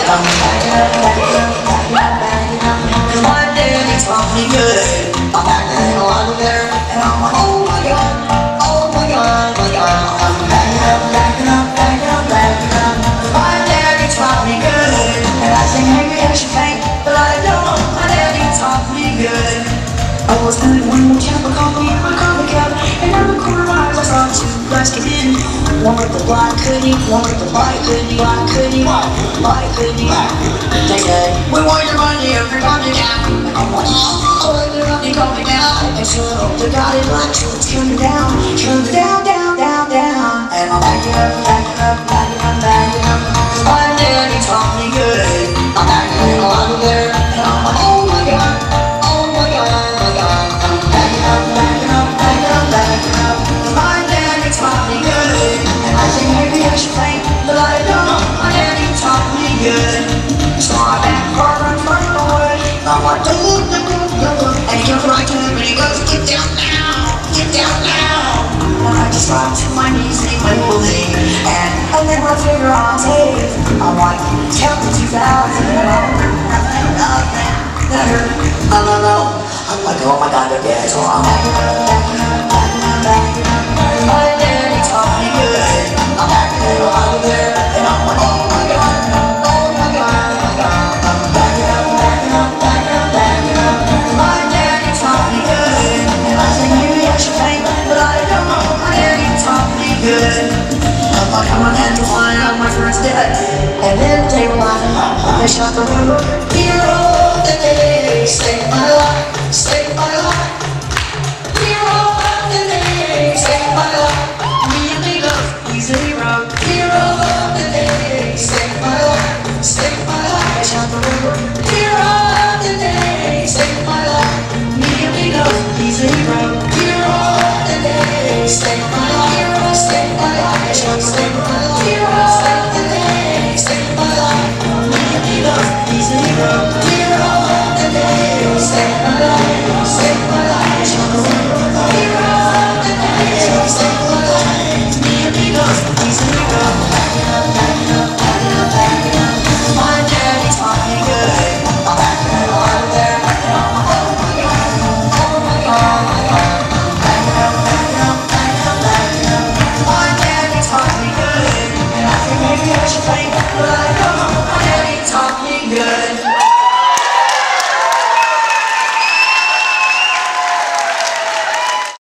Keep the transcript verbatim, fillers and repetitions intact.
I'm backing up, backing up, backing up, backing up. Cause my daddy taught me good. I'm backing the hell out of there, and I'm like, oh my god, oh my god, my god. I'm backing up, backing up, backing up, backing up. Cause my daddy taught me good. And I say maybe I should faint, but I don't. My daddy taught me good. I was good one more chapel, coffee in my coffee cup, and out of the corner of my eyes I saw two guys come in. One with the black hoodie, one with the white hoodie, black hoodie, white hoodie. They said, we want your money, everybody down. I'm like, oh, let me call me down. And so the guy in black shorts coming down, coming down, down, down, down. And I'm backing up, backing up, backing up, backing up. Cause my daddy taught me good. I'm backing the hell out of there, and I'm like, oh my god, oh my god, my god. I'm backing up, backing up, backing up, backing up. Cause my daddy taught me good. And I think maybe I should faint, but I don't. My daddy taught me good. So I back hard on front of the wood. I'm like, do look, do look, do look. And he comes right to him and he goes, get down now, get down now. And I just dropped to my knees and he went believe. And I let my finger on tape. I'm like, count to two thousand. And I'm nothing, nothing. That hurt. I don't know. I'm like, oh my god, they're dead. So I'm backing up, backing up, backing up, backing up. My daddy taught me good. I'm backing it all out of there. And I'm like, oh my god, oh my god, my god. I'm backing up, backing up, backing up, backing up. My daddy taught me good. And I think maybe I should faint, but I don't know. My daddy taught me good. I'm like, I'm gonna have to find out my first dead. And then they were laughing. They shot the river. Hero of the day, saved my life, saved my life. Hero of the day, saved my life. Me and me love, he's a hero. Hero of the day, saved my life, saved my life. They shot the river. Hero of the day, saved my life. Me and me love, he's a hero. Hero of the day, saved my life, saved my life. They shot the river.